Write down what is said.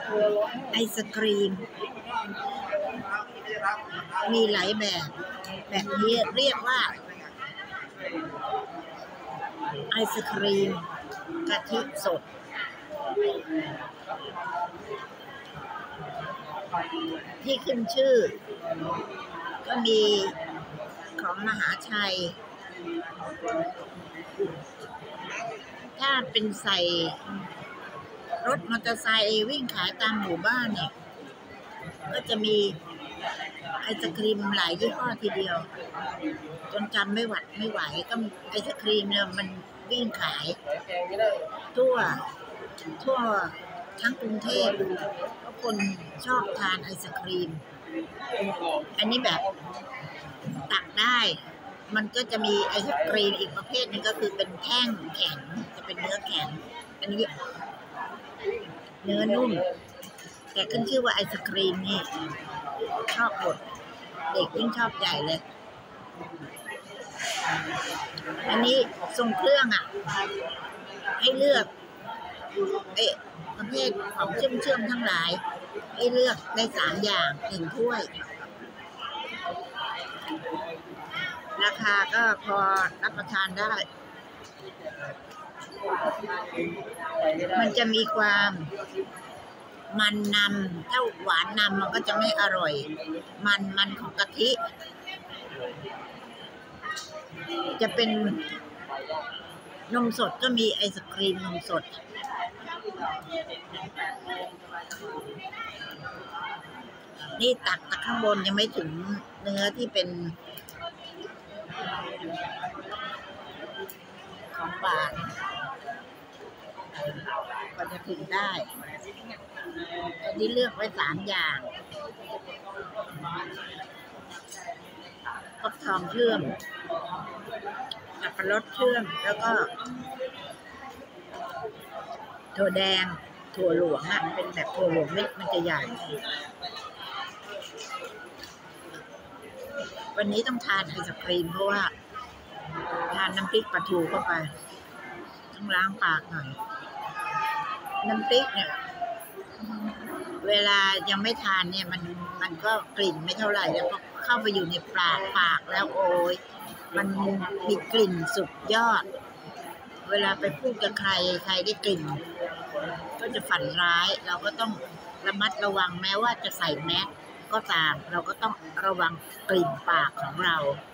ไอศกรีมมีหลายแบบนี้เรียกว่าไอศกรีมกะทิสดที่ขึ้นชื่อก็มีของมหาชัยถ้าเป็นใส่รถมอเตอร์ไซค์วิ่งขายตามหมู่บ้านเนี่ยก็จะมีไอศกรีมหลายยี่ห้อทีเดียวจนจำไม่ไหวก็ไอศกรีมเนี่ยมันวิ่งขายทั่วทั้งกรุงเทพเพราะคนชอบทานไอศกรีมอันนี้แบบตักได้มันก็จะมีไอศกรีมอีกประเภทนึงก็คือเป็นแท่งแข็งจะเป็นเนื้อแข็งอันนี้เนื้อนุ่มแต่ขึ้นชื่อว่าไอศกรีมนี่ชอบหมดเด็กยิ่งชอบใหญ่เลยอันนี้ทรงเครื่องให้เลือกประเภทของเชื่อมทั้งหลายให้เลือกได้3 อย่าง1 ถ้วยราคาก็พอรับประทานได้มันจะมีความมันนำถ้าหวานนำมันก็จะไม่อร่อยมันของกะทิจะเป็นนมสดก็มีไอศกรีมนมสดนี่ตักข้างบนยังไม่ถึงเนื้อที่เป็นของหวานก็จะถึงได้อันนี้เลือกไว้3 อย่างฟักทองเชื่อมสับปะรดเชื่อมแล้วก็ถั่วแดงถั่วหลวงเป็นแบบถั่วหลวงเม็ดมันจะใหญ่วันนี้ต้องทานไอศกรีมเพราะว่าทานน้ำพริกปลาทูเข้าไปต้องล้างปากหน่อยน้ำพริกเนี่ยเวลายังไม่ทานเนี่ยมันก็กลิ่นไม่เท่าไหร่แล้วพอเข้าไปอยู่ในปากแล้วโอ้ยมันมีกลิ่นสุดยอดเวลาไปพูดกับใครได้กลิ่นก็จะฝันร้ายเราก็ต้องระมัดระวังแม้ว่าจะใส่แมสก็ตามเราก็ต้องระวังกลิ่นปากของเรา